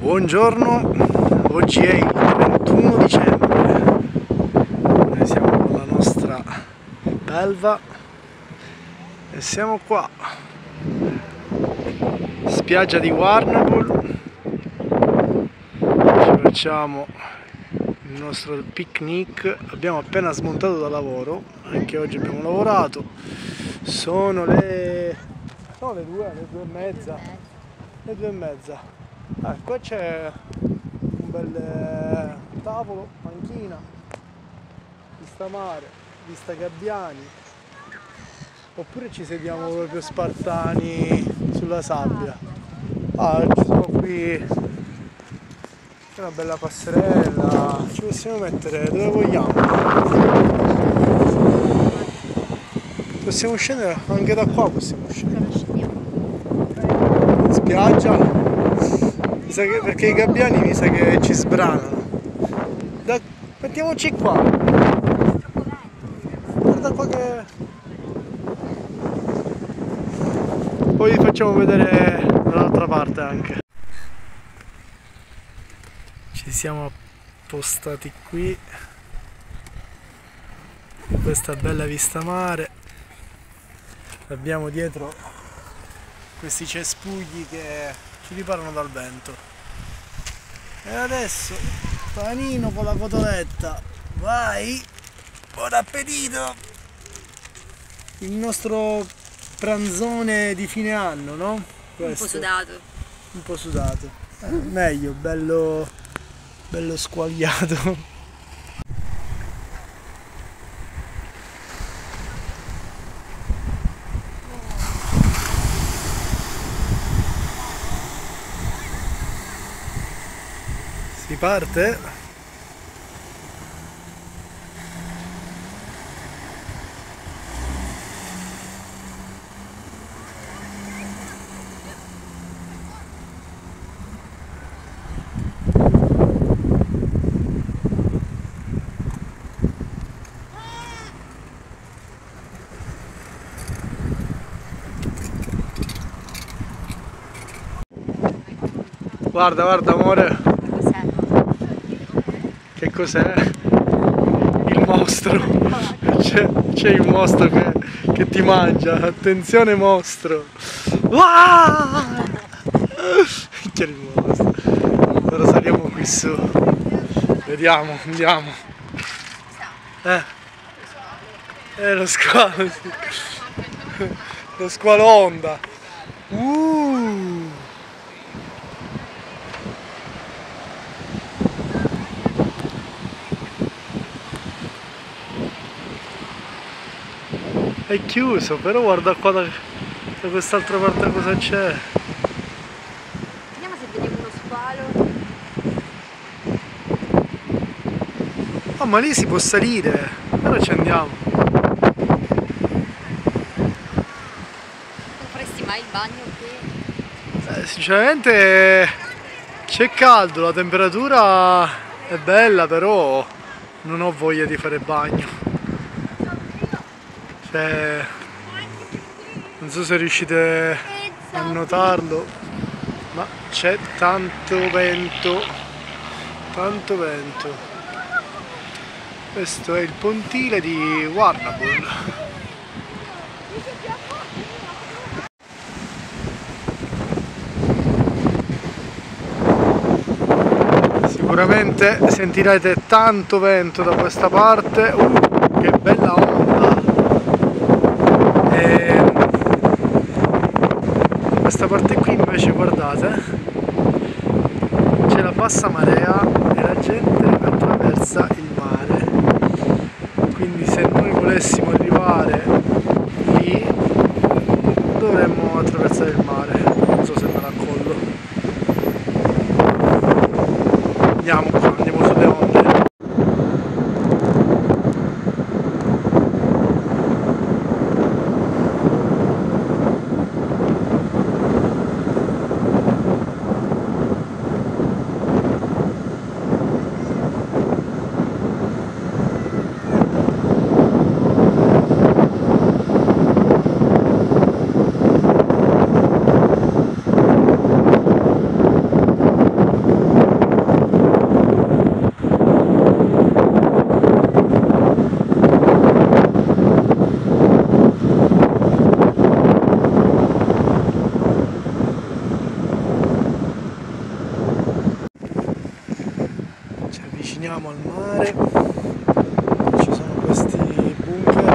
Buongiorno, oggi è il 31 dicembre, noi siamo con la nostra belva e siamo qua, spiaggia di Warrnambool, ci facciamo il nostro picnic, abbiamo appena smontato da lavoro, anche oggi abbiamo lavorato, sono le 2 e mezza, le 2 e mezza. Qua c'è un bel tavolo, panchina, vista mare, vista gabbiani, oppure ci sediamo proprio spartani sulla sabbia. Ci sono qui, c'è una bella passerella, ci possiamo mettere dove vogliamo. Possiamo scendere anche da qua, possiamo scendere. In spiaggia. Perché i gabbiani mi sa che ci sbranano. Mettiamoci qua. Guarda qua che... Poi vi facciamo vedere dall'altra parte anche. Ci siamo appostati qui. Questa bella vista mare. Abbiamo dietro questi cespugli che ci riparano dal vento. E adesso panino con la cotoletta, vai, buon appetito, il nostro pranzone di fine anno, no? Questo. Un po' sudato, meglio, bello squagliato. Si parte? Guarda, guarda amore. Che cos'è? Il mostro. C'è il mostro che ti mangia. Attenzione mostro. C'è il mostro. Ora saliamo qui su. Vediamo, andiamo. Lo squalo, sì. Lo squalo Honda. È chiuso, però guarda qua da quest'altra parte cosa c'è. Vediamo se vediamo uno squalo. Oh, ma lì si può salire, allora ci andiamo. Non faresti mai il bagno qui? Sinceramente c'è caldo, la temperatura è bella, però non ho voglia di fare bagno. Non so se riuscite a notarlo, ma c'è tanto vento, tanto vento. Questo è il pontile di Warrnambool. Sicuramente sentirete tanto vento da questa parte. Che bella onda! Questa parte qui invece guardate, c'è la bassa marea e la gente attraversa il mare, quindi se noi volessimo arrivare lì dovremmo attraversare il mare, non so se me la collo. Andiamo qua, andiamo sulle onde. avviciniamo al mare, ci sono questi bunker.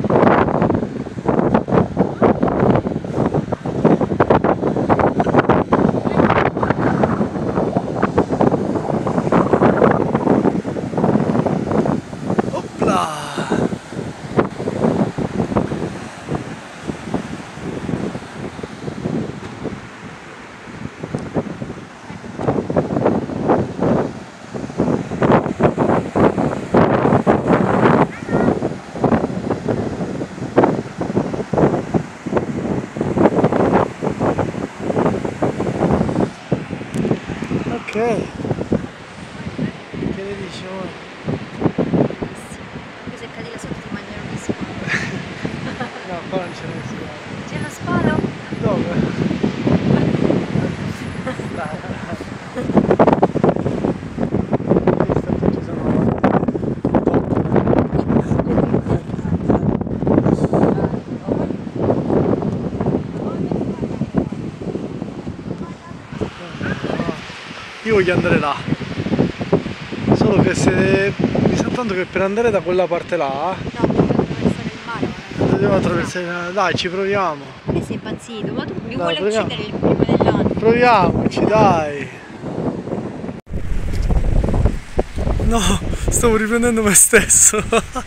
Opla! Ok, che ne dici? Poi se cadi là sotto ti mangiano gli spalo. No, qua non c'è nessuno. C'è uno spalo? Dove? Ci io voglio andare là, solo che se mi sa tanto che per andare da quella parte là No, dobbiamo attraversare il mare. dobbiamo attraversare. Dai, ci proviamo. Ma che sei impazzito? Ma tu mi Dai, vuoi proviamo. uccidere il primo dell'anno? Proviamoci, dai. No, stavo riprendendo me stesso.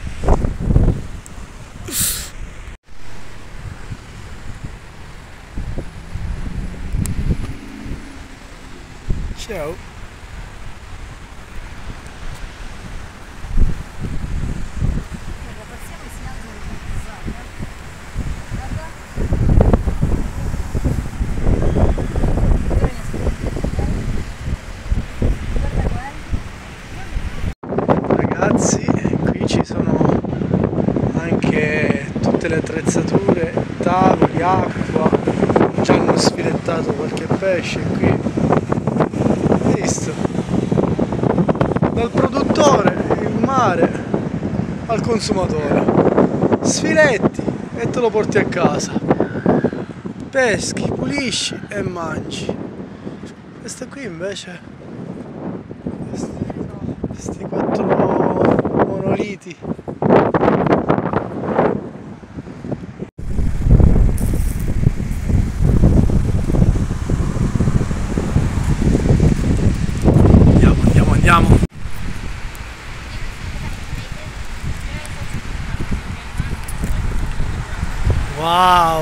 Ciao. Passiamo e si alzano le zone. Ragazzi, qui ci sono anche tutte le attrezzature, tavoli, acqua, ci hanno sfilettato qualche pesce qui, hai visto? Dal produttore, il mare, al consumatore, sfiletti e te lo porti a casa, peschi, pulisci e mangi. Questa qui invece, questi 4 monoliti. Andiamo. Wow!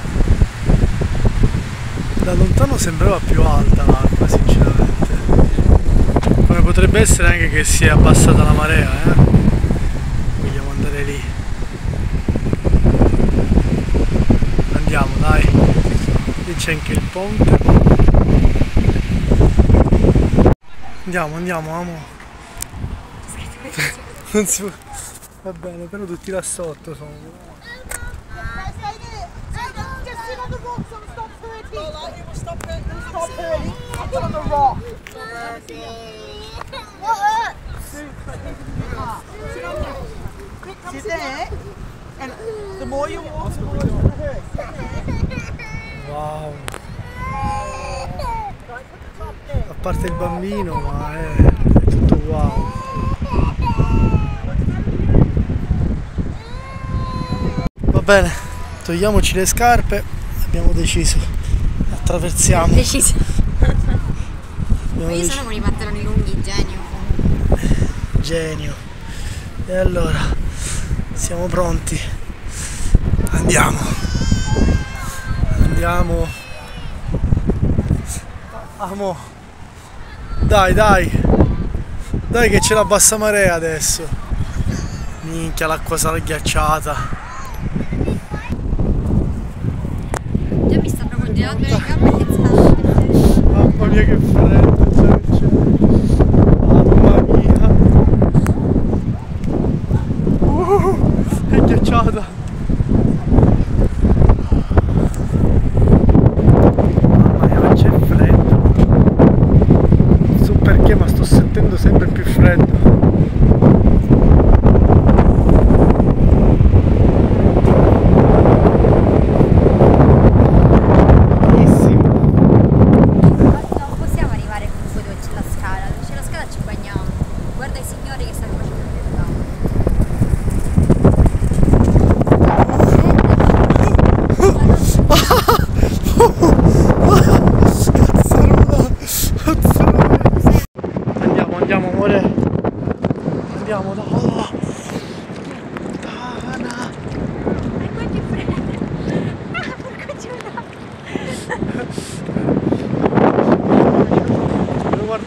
Da lontano sembrava più alta l'acqua, sinceramente. Come potrebbe essere anche che si è abbassata la marea, eh? Vogliamo andare lì. Andiamo, dai. Lì c'è anche il ponte. Andiamo, amo. Non si può. Va bene, però tutti là sotto sono. Sit there, and the more you walk, the more it's going to hurt. Wow. Don't put the top there. A parte il bambino, ma è tutto wow. Va bene, togliamoci le scarpe, abbiamo deciso. Attraversiamo. Deciso. Abbiamo Io sono con i pantaloni lunghi, genio. Genio. E allora, siamo pronti. Andiamo. Amo. Dai. Dai che c'è la bassa marea adesso. Minchia, l'acqua sarà ghiacciata. Già mi stanno congelando le gambe senza. Mamma mia che freddo c'è. Mamma mia. È ghiacciata. Mamma mia, ma c'è freddo. Non so perché, ma sto sentendo sempre più freddo. Non possiamo arrivare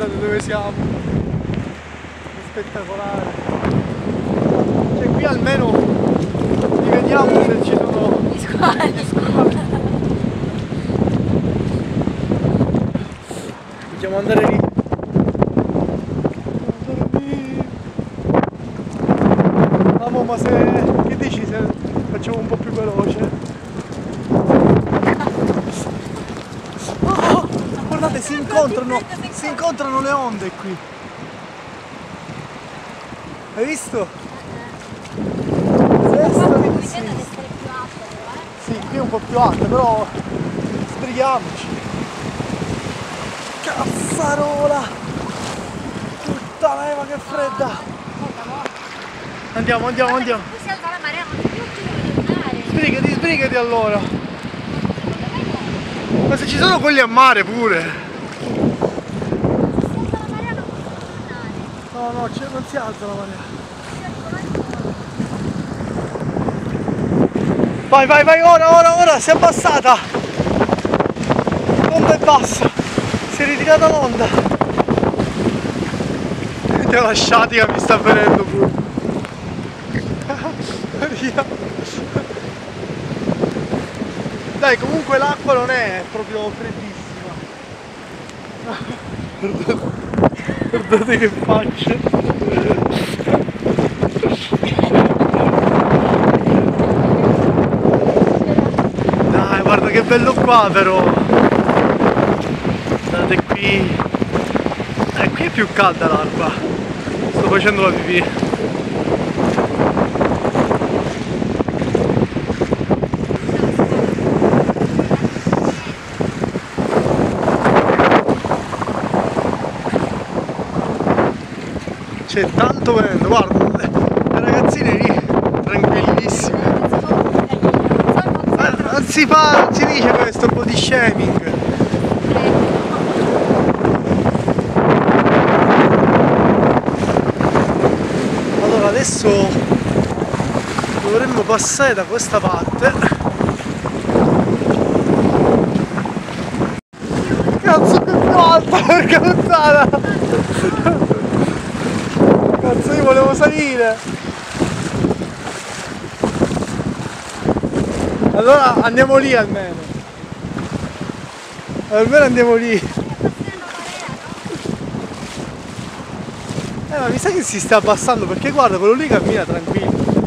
guardate dove siamo, è spettacolare. Cioè qui almeno vediamo se ci sono Gli squali. Dobbiamo andare lì. Amo, ma se... che dici se facciamo un po' più veloce? Oh, guardate, si incontrano le onde qui. Hai visto? Sì. Sì, qui è un po' più alta, però sbrighiamoci. Cazzarola! Puttana Eva, che fredda! Andiamo. Si alza la marea, non più il mare. Sbrigati allora! Ma se ci sono quelli a mare pure! Si alza la marea, non posso tornare. No, non si alza la marea! Vai, ora, si è abbassata! L'onda è bassa! Si è ritirata l'onda! Ti ho lasciati che mi sta venendo pure! Via! Dai, comunque l'acqua non è proprio freddissima! Guardate che faccia! Dai, guarda che bello qua però! Guardate qui! Qui è più calda l'acqua! Sto facendo la pipì! C'è tanto vento, guarda, le ragazzine lì, tranquillissime. Non si dice questo, un po' di shaming. Allora adesso dovremmo passare da questa parte. Cazzo che più alta, porca puttana! Cazzo, io volevo salire! Allora andiamo lì almeno! Almeno andiamo lì! Ma mi sa che si sta abbassando perché guarda, quello lì cammina tranquillo!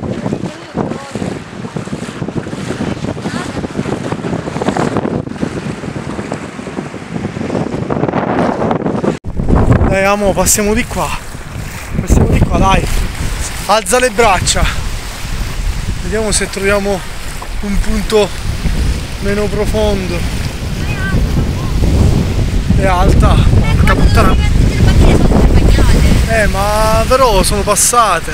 Dai amo, passiamo di qua! Dai, alza le braccia, vediamo se troviamo un punto meno profondo. È alta, porca puttana. Ma però sono passate.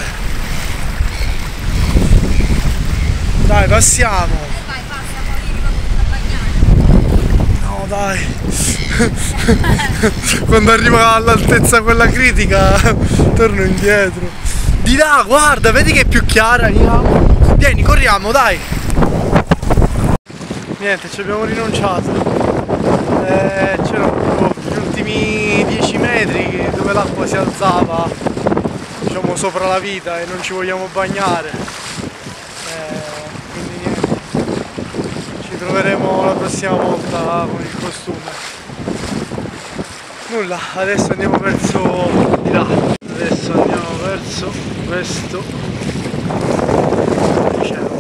Dai, passiamo. Vai, passa, poi No, dai. Quando arriva all'altezza quella critica torno indietro. Di là, guarda, vedi che è più chiara. Vieni, corriamo, dai. Niente, ci abbiamo rinunciato. C'erano gli ultimi 10 metri dove l'acqua si alzava, diciamo, sopra la vita e non ci vogliamo bagnare. Quindi niente, ci troveremo la prossima volta con il costume. Nulla, adesso andiamo verso di là. Adesso andiamo verso questo cielo.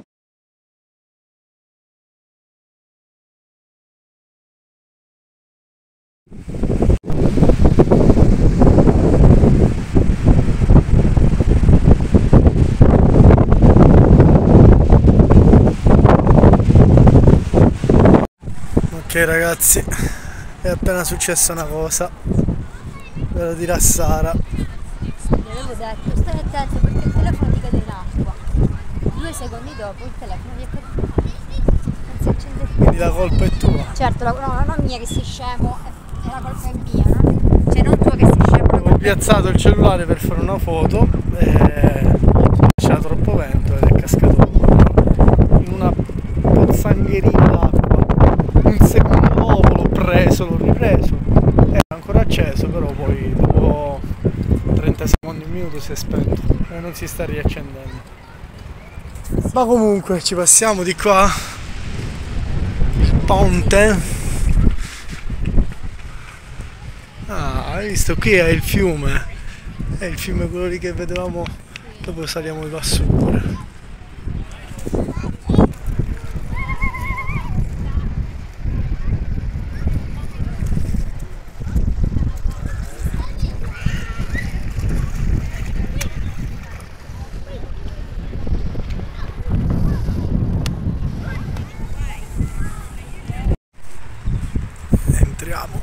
Ok ragazzi, è appena successa una cosa, ve lo dirà Sara. Gli avevo detto, stai attento perché il telefono ti cade in acqua. 2 secondi dopo il telefono mi è caduto. Non si accende più. Quindi la colpa è tua. Certo, no, non mia che sei scemo, è la colpa è mia, no? Cioè non tua che sei scemo. Ho piazzato il cellulare per fare una foto e c'era troppo vento ed è cascato in una pozzangherina d'acqua. Un secondo dopo l'ho preso, l'ho ripreso, era ancora acceso. acceso, però poi dopo 30 secondi, un minuto si è spento e non si sta riaccendendo. Ma comunque ci passiamo di qua il ponte. Ah, hai visto? Qui è il fiume quello lì che vedevamo, dopo saliamo di lassù pure. Entriamo.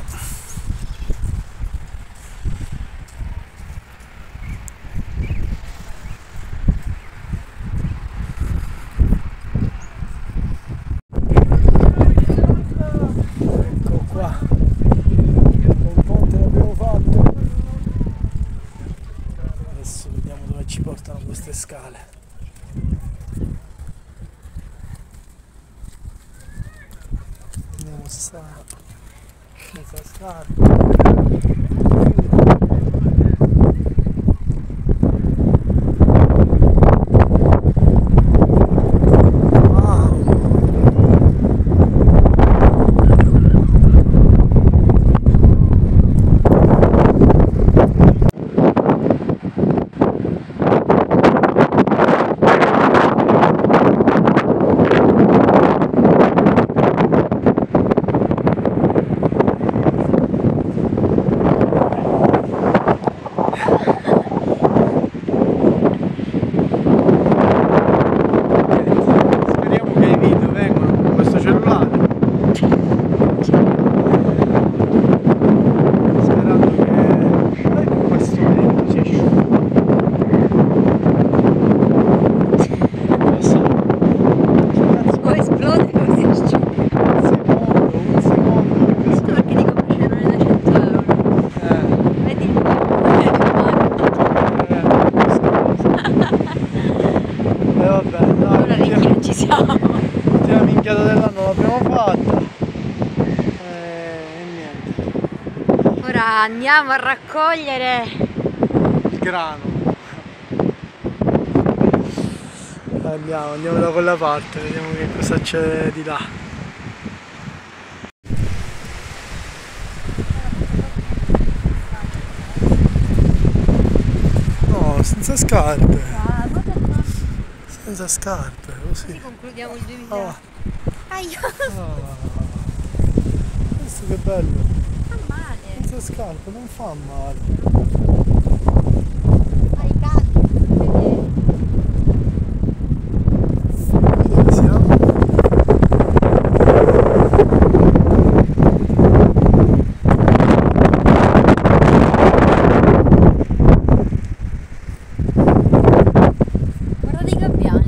Ecco qua, un ponte l'abbiamo fatto. Adesso vediamo dove ci portano queste scale. Andiamo senza scarpe. L'ultima minchiata dell'anno l'abbiamo fatta e niente. Ora andiamo a raccogliere Il grano. Andiamo da quella parte, vediamo che cosa c'è di là. No, senza scarpe. Senza scarpe, così. Concludiamo il 2000. Oh. Aia. Questo che bello. Fa male. Senza scarpe non fa male. Ai cani. Dove siamo? Guarda dei gabbiani.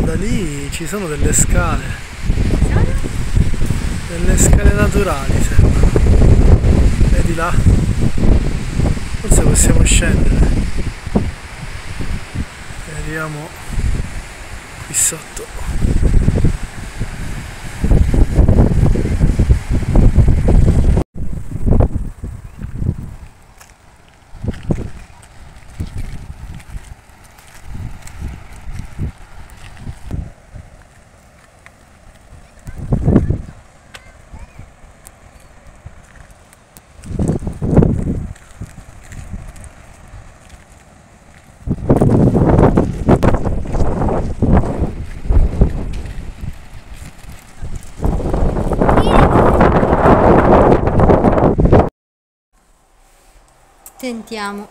da lì ci sono delle scale. Delle scale naturali sembrano. Vedi là? Forse possiamo scendere. E arriviamo qui sotto. Sentiamo.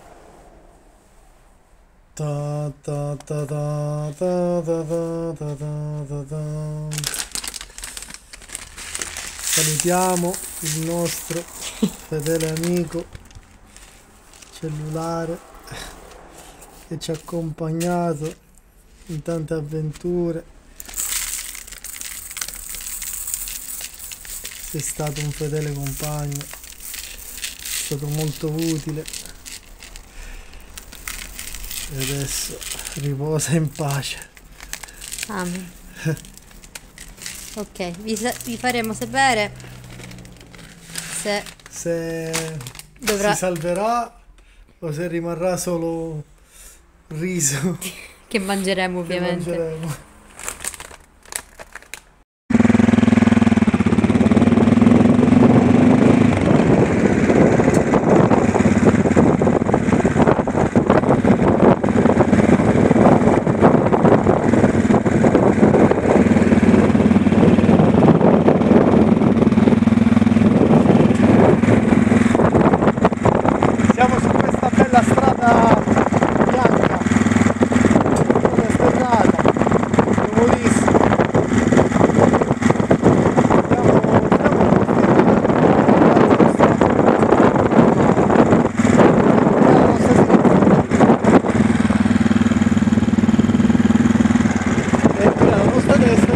Salutiamo il nostro fedele amico cellulare che ci ha accompagnato in tante avventure. Sei stato un fedele compagno, è stato molto utile e adesso riposa in pace. Amen. Ok, vi faremo sapere se dovrà... si salverà o se rimarrà solo riso che mangeremo ovviamente. Che mangeremo. Siamo su questa bella strada bianca, una sterrata, nuovissima. E qui alla nostra destra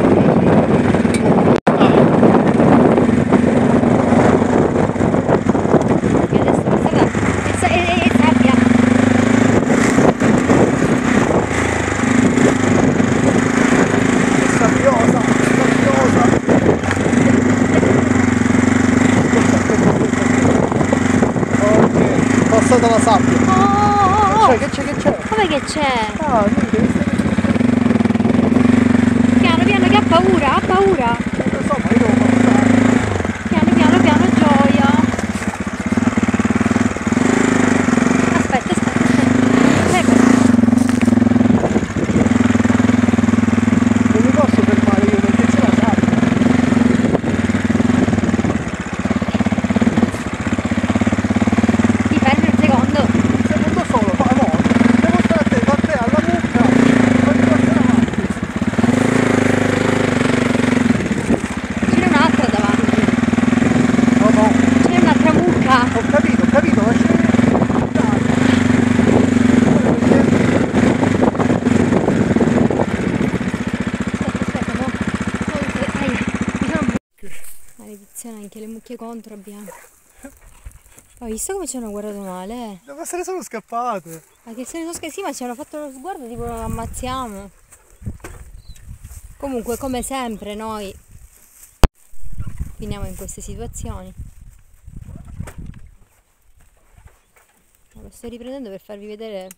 passata la sabbia. Oh, Che c'è? come che c'è? Ah, niente, Piano piano che ha paura. non lo so, ma io devo passare. Piano, gioia. Aspetta. Fermo. Non mi posso fermare io perché c'è la sabbia. Ti fermi un secondo. Un secondo solo, ma no, devo stare da te alla mucca, poi mi passi avanti. C'è un'altra davanti. No, C'è un'altra mucca. ho capito, ma c'è... Aspetta, no. Maledizione, anche le mucche contro abbiamo. Hai visto come ci hanno guardato male? Devo essere solo scappate. Ma che se ne so sì, ma ci hanno fatto lo sguardo tipo lo ammazziamo. Comunque, come sempre, noi finiamo in queste situazioni. Lo sto riprendendo per farvi vedere.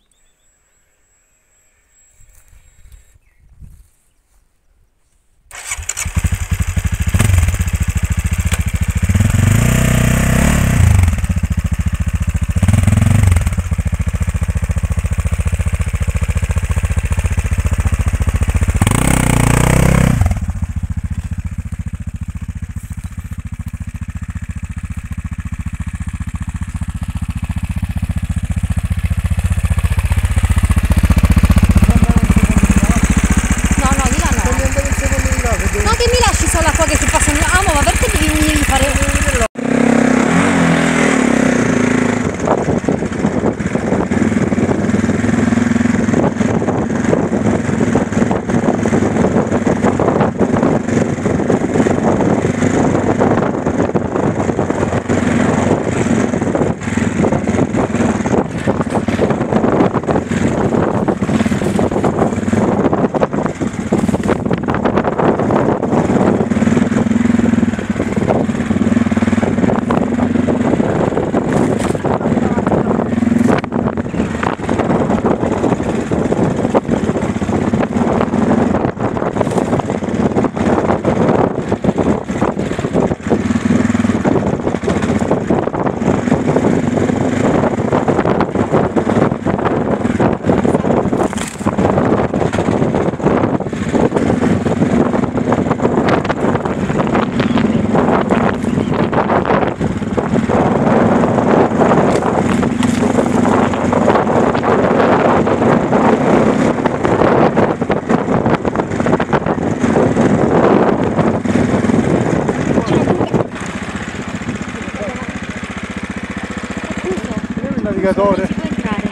navigatore. Non si può entrare.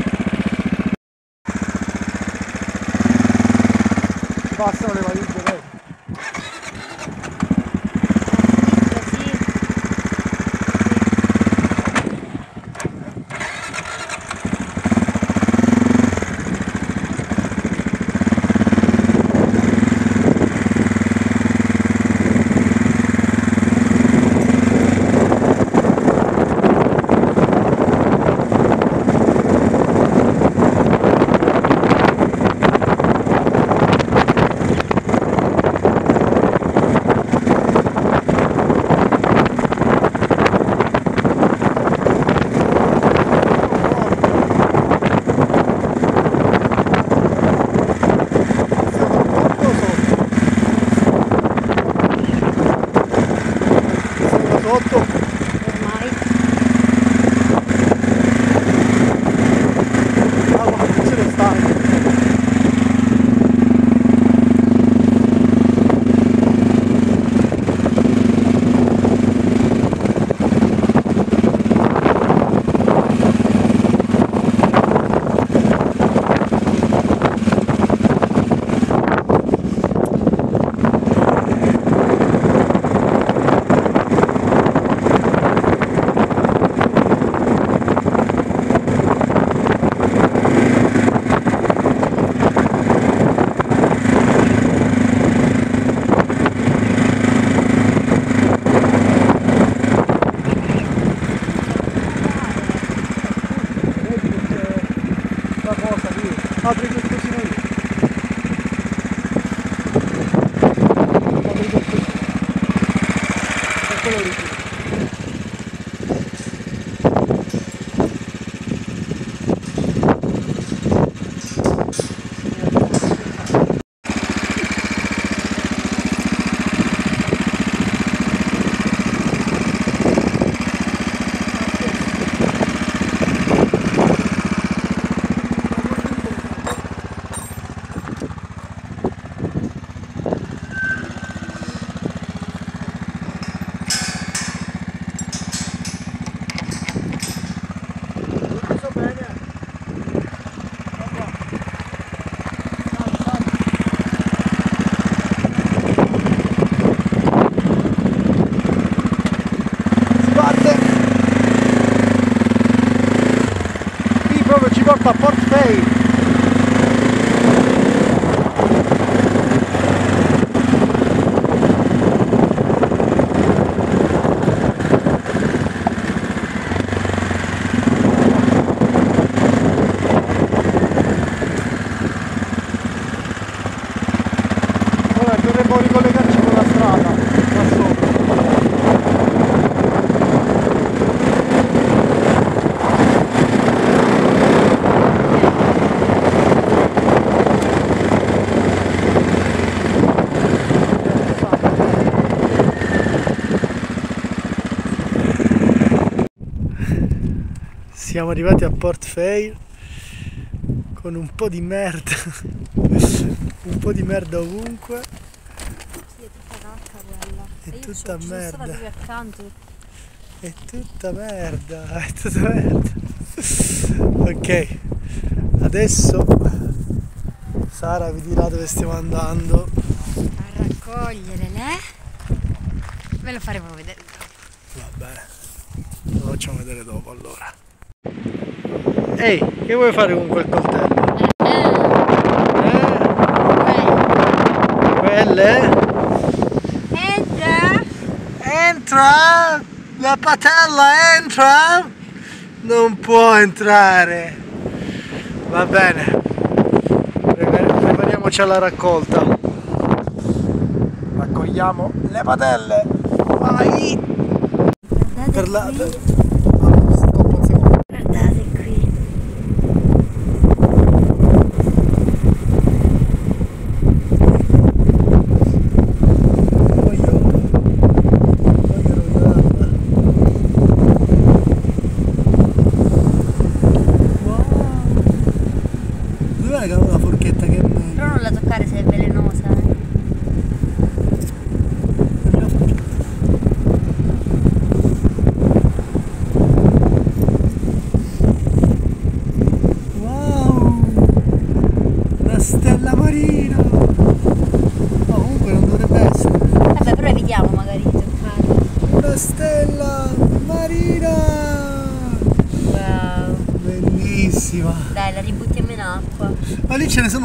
Passano le valigie, vedi? Apri qualcosina io. Apri qualcosina. Eccolo lì. Ci porta a Port Vale. Ora dovremmo ricollegarci con la strada da sopra. Siamo arrivati a Port Vale con un po' di merda, un po' di merda ovunque. Sì, è tutta cacca quella. È E tutta io ci sono stata merda. proprio accanto. È tutta merda, è tutta merda. Ok, adesso Sara vi dirà dove stiamo andando. A raccogliere le... Ve lo faremo vedere dopo. Va bene, lo facciamo vedere dopo allora. Ehi, che vuoi fare con quel coltello? Quelle? Entra! Entra! La patella entra! Non può entrare! Va bene, prepariamoci alla raccolta. Raccogliamo le patelle! Vai! Guardate Per la... qui. Stop un secondo. Guardate qui. Dov'è una forchetta che è meglio? Però non la toccare se è velenosa.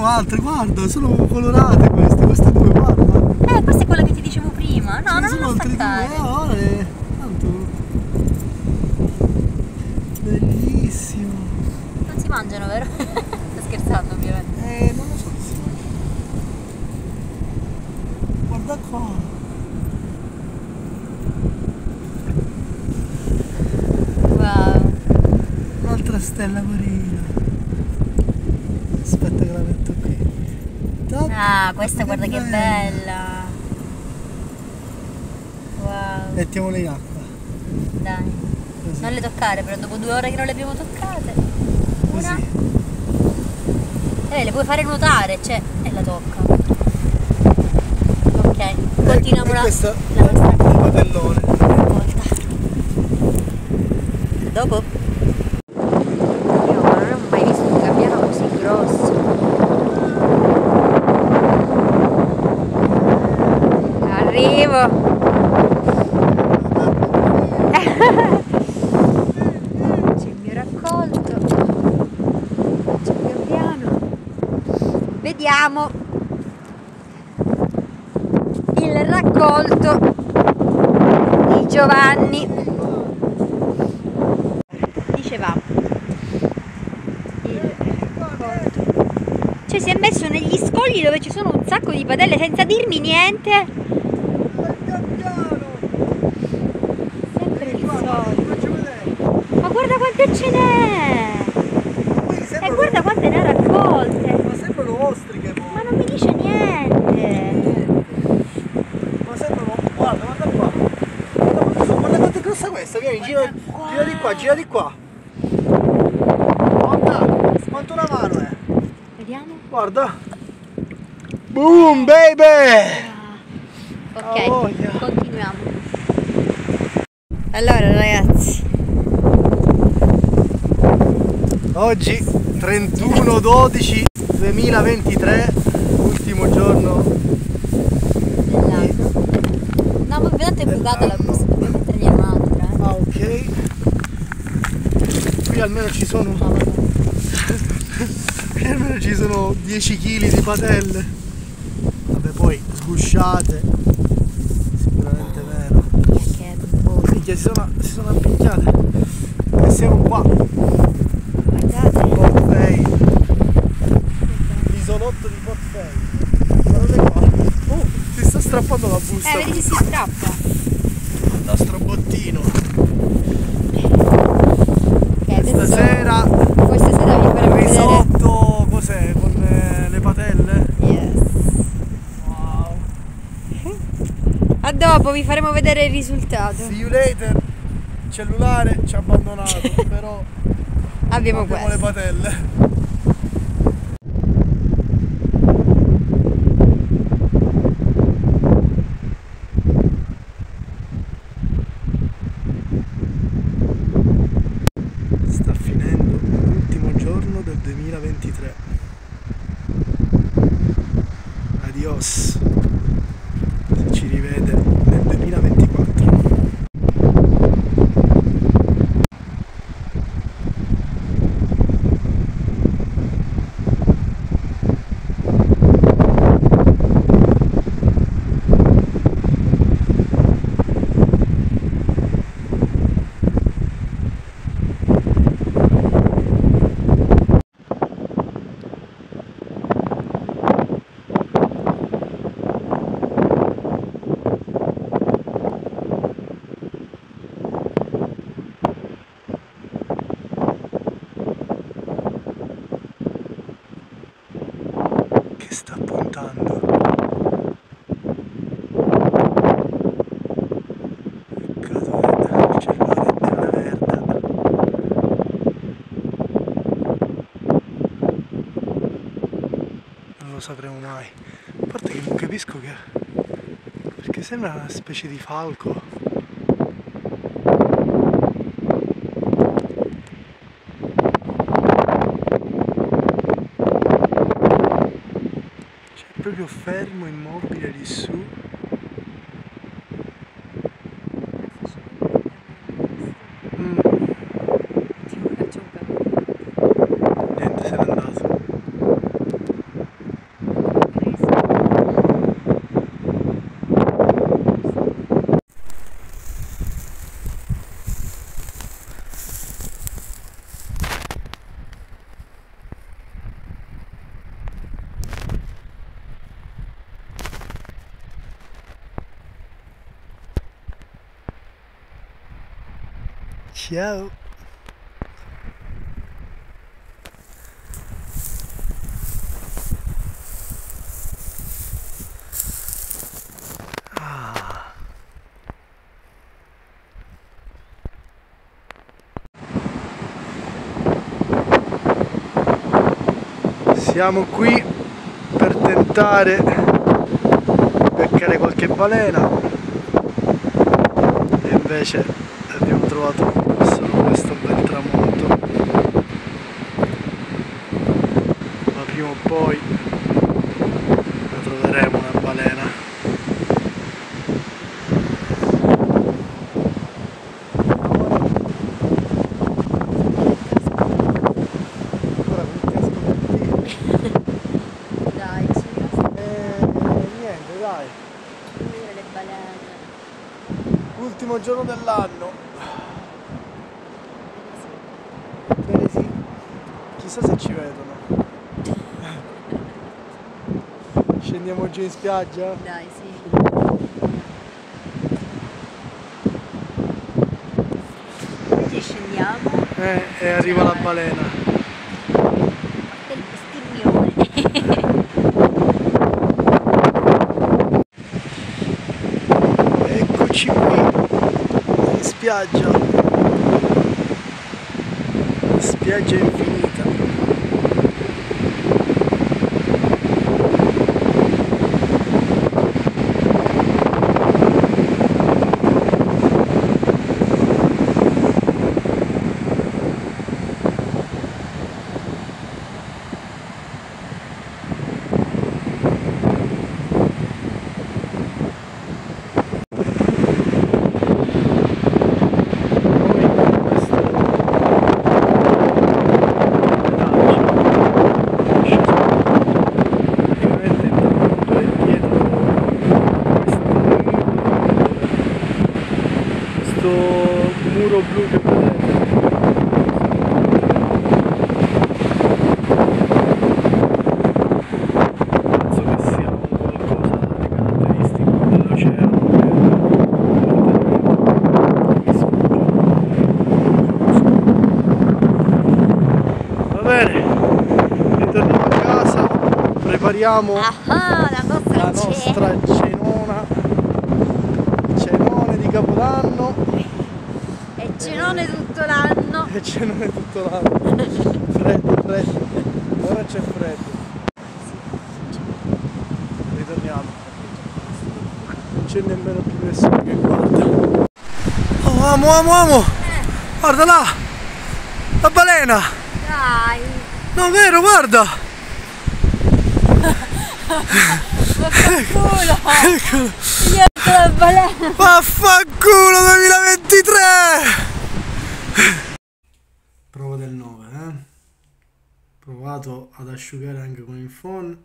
sono altre, guarda, sono colorate queste due, guarda. Questa è quella che ti dicevo prima. No, non sono altre staccare. due, tanto. Bellissimo. Non si mangiano, vero? Sto scherzando, ovviamente. Non lo so se si mangia. Guarda qua. Wow. Un'altra stella marina. Aspetta che la metto qui. Ah, questa guarda che bella. Wow. Mettiamole in acqua. Dai. Così. Non le toccare, però dopo 2 ore che non le abbiamo toccate. Una. Così. Le puoi fare nuotare, cioè, e la tocca. Ok, continuiamo e la questo è nostra il patellone. raccolta. Dopo? Io non ho mai visto un gabbiano così grosso. Arrivo! C'è il mio raccolto. C'è il gabbiano. Vediamo il raccolto di Giovanni. Dicevamo il raccolto. Cioè si è messo negli scogli dove ci sono un sacco di padelle senza dirmi niente. Sempre il solito. Ma guarda quante ce n'è! E guarda quante ne ha raccolte! Ma sembrano ostriche, Ma non mi dice niente! ma sembrano. Guarda qua. Guarda quanto è grossa questa, vieni, gira di qua. Guarda, quanto una mano è. Vediamo. Guarda. Boom, baby! Ok, voglia. continuiamo. Allora ragazzi, Oggi 31/12/2023, ultimo giorno dell'anno. No, ma vedete è bucata la busta, dobbiamo mettergli un'altra. Ah, ok. Qui almeno ci sono. Qui almeno ci sono 10 kg di padelle. Vabbè, poi sgusciate. Sicuramente vero. Che buono. Minchia, si sono appicchiate. E siamo qua. Guardate. Port Vey. L'isolotto di Port Vey. Guardate qua. Oh, si sta strappando la busta. Vedi che si strappa. Da strobottino. Adesso, Stasera questa sera vi faremo vedere. risotto, cos'è? Con le patelle? Yes. Wow. A dopo vi faremo vedere il risultato. See you later. Il cellulare ci ha abbandonato, però Abbiamo le questo. patelle. Sta finendo l'ultimo giorno del 2023. Adios. Ci rivede nel 2024. Sta puntando. Peccato che il cellulare è una merda. Non lo sapremo mai. A parte che non capisco che. Perché sembra una specie di falco. Proprio fermo, immobile lì su. Niente, se n'è andato. Ciao. Siamo qui per tentare di beccare qualche balena e invece abbiamo trovato solo questo bel tramonto, ma prima o poi la troveremo una balena. Ultimo giorno dell'anno. Bene sì. Chissà se ci vedono. Scendiamo giù in spiaggia? Dai, sì. Oggi scendiamo. E arriva la balena. Del bestemmione. Eccoci qui in spiaggia. Spiaggia infinita. Muro blu che vedete. Penso che sia un qualcosa di caratteristico dell'oceano che mi sfugge. Va bene, ritorniamo a casa, prepariamo La nostra cenone di Capodanno. E cenone tutto l'anno. E cenone tutto l'anno. Freddo, freddo. Ora c'è freddo. Ritorniamo. Non c'è nemmeno più nessuno che guarda. Oh, amo! Guarda là! La balena! Dai! No, vero, guarda! Vaffanculo! Eccolo! Io ho la balena! Vaffanculo 2023! Prova del 9, Provato ad asciugare anche con il phon.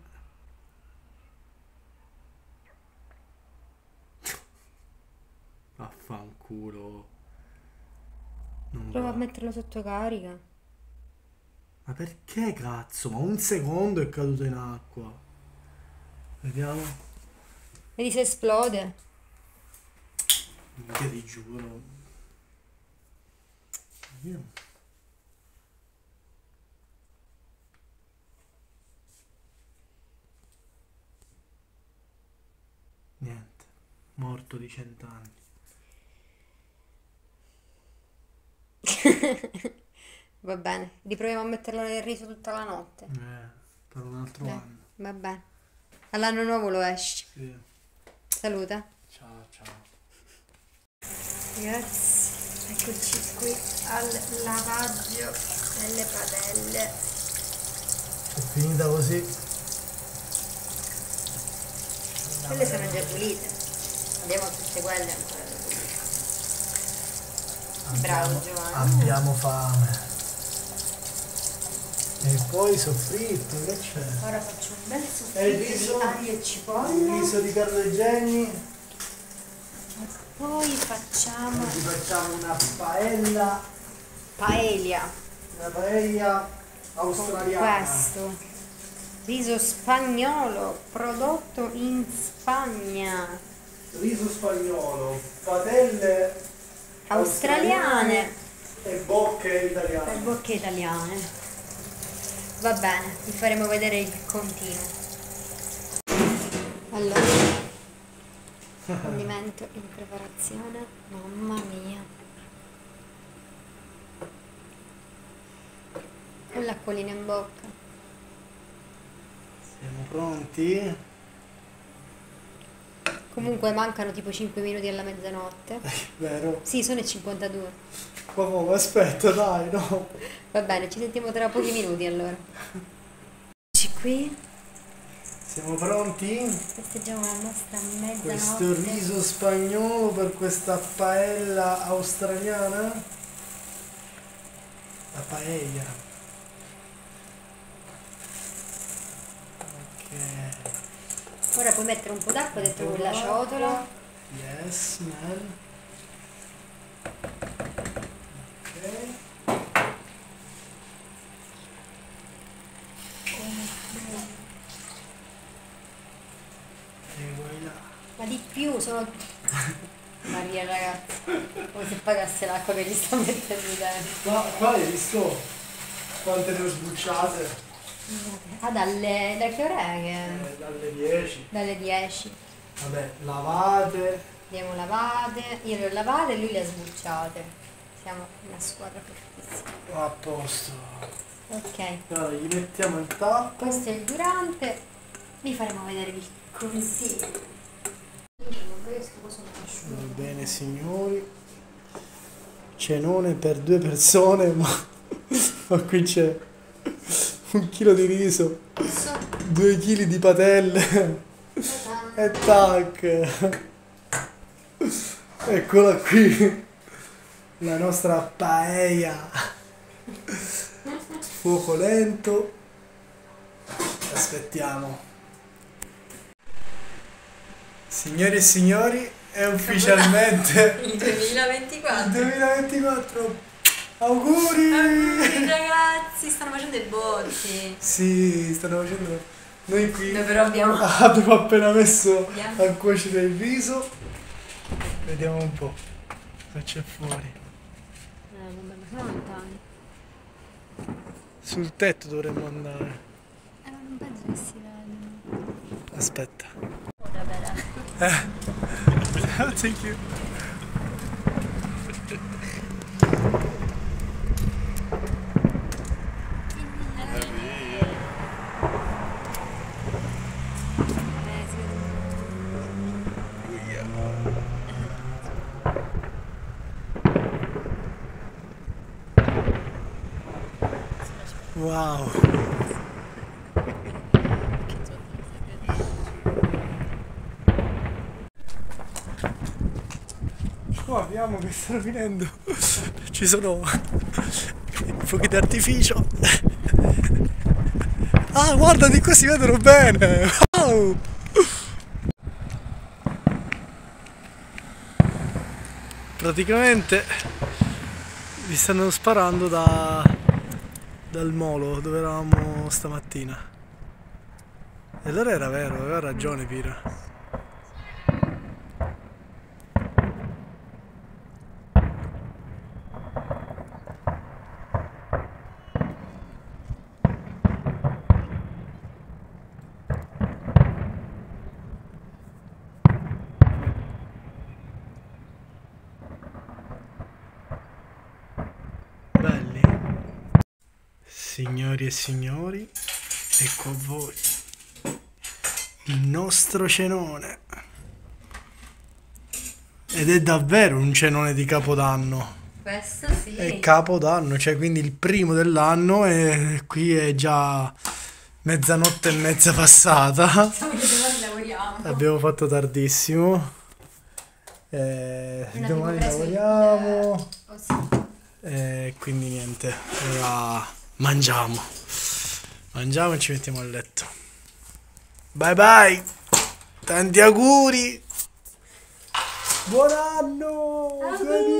Vaffanculo. Non Prova va. a metterlo sotto carica. Ma perché cazzo? Ma un secondo è caduto in acqua. Vediamo. Vedi se esplode. Minchia, ti giuro. Vediamo. Niente. Morto di 100 anni. Va bene, riproviamo a metterlo nel riso tutta la notte. Per un altro anno. Va bene. All'anno nuovo lo esci. Sì. Saluta. Ciao. Ragazzi, eccoci qui al lavaggio delle padelle. È finita così. Quelle sono già pulite. Abbiamo tutte quelle ancora da pulire. Bravo Giovanni. Abbiamo fame. E poi soffritto, che c'è? Ora faccio un bel E il soffritto riso? di aglio e Il cipolla. riso di Carlo e Jenny. E poi facciamo Oggi facciamo una paella. paella. Una paella Con australiana. questo riso spagnolo prodotto in Spagna. Riso spagnolo, padelle Australiane. e bocche italiane. Per bocche italiane. Va bene, vi faremo vedere il continuo. Allora, condimento in preparazione. Mamma mia. Con l'acquolina in bocca. Siamo pronti? Comunque mancano tipo 5 minuti alla mezzanotte. Vero? Sì, sono e 52. Ma come? Aspetta, dai, no. Va bene, ci sentiamo tra pochi minuti allora. Eccoci qui, Siamo pronti? festeggiamo la nostra mezzanotte. Questo riso spagnolo per questa paella australiana? La paella. Ok. Ora puoi mettere un po' d'acqua dentro quella ciotola. Yes, man. Ok. E voilà. Ma di più, sono... Maria ragazzi, come se pagasse l'acqua che gli sta mettendo dentro. Ma qua hai visto quante ne ho sbucciate? Ah, da che ora è che? Dalle 10. Dalle 10. Vabbè, lavate. Abbiamo lavate, io le ho lavate e lui le ha sbucciate. Siamo una squadra fortissima. A posto. Ok, Allora, gli mettiamo il tappo. questo è il durante. Vi faremo vedere il consiglio. Va bene signori. Cenone per 2 persone, ma qui c'è 1 chilo di riso, 2 chili di patelle e tac. Eccola qui, la nostra paella. Fuoco lento. Aspettiamo. Signori e signori, è ufficialmente Il 2024. il 2024. Auguri! Auguri, ragazzi, stanno facendo i botti. Sì, stanno facendo. Noi qui Noi però abbiamo... abbiamo appena messo Vediamo. a cuocere il riso. Vediamo un po' cosa c'è fuori. vabbè, ma sono lontani. Sul tetto dovremmo andare. Ma non penso che si vedano. Aspetta. Vabbè, dai. Thank you. Wow. Qua abbiamo che stanno finendo. Ci sono fuochi d'artificio. Ah, guarda, di qua si vedono bene. Wow. Praticamente vi stanno sparando dal molo dove eravamo stamattina. E allora era vero, aveva ragione Pira. Belli. Signori e signori, ecco a voi il nostro cenone. Ed è davvero un cenone di Capodanno. Questo sì. È Capodanno, cioè quindi il primo dell'anno e qui è già mezzanotte e mezza passata. Domani lavoriamo. Abbiamo fatto tardissimo. Domani lavoriamo. Oh, sì. Quindi niente, ora mangiamo e ci mettiamo a letto. Bye bye, tanti auguri, buon anno, Auguri.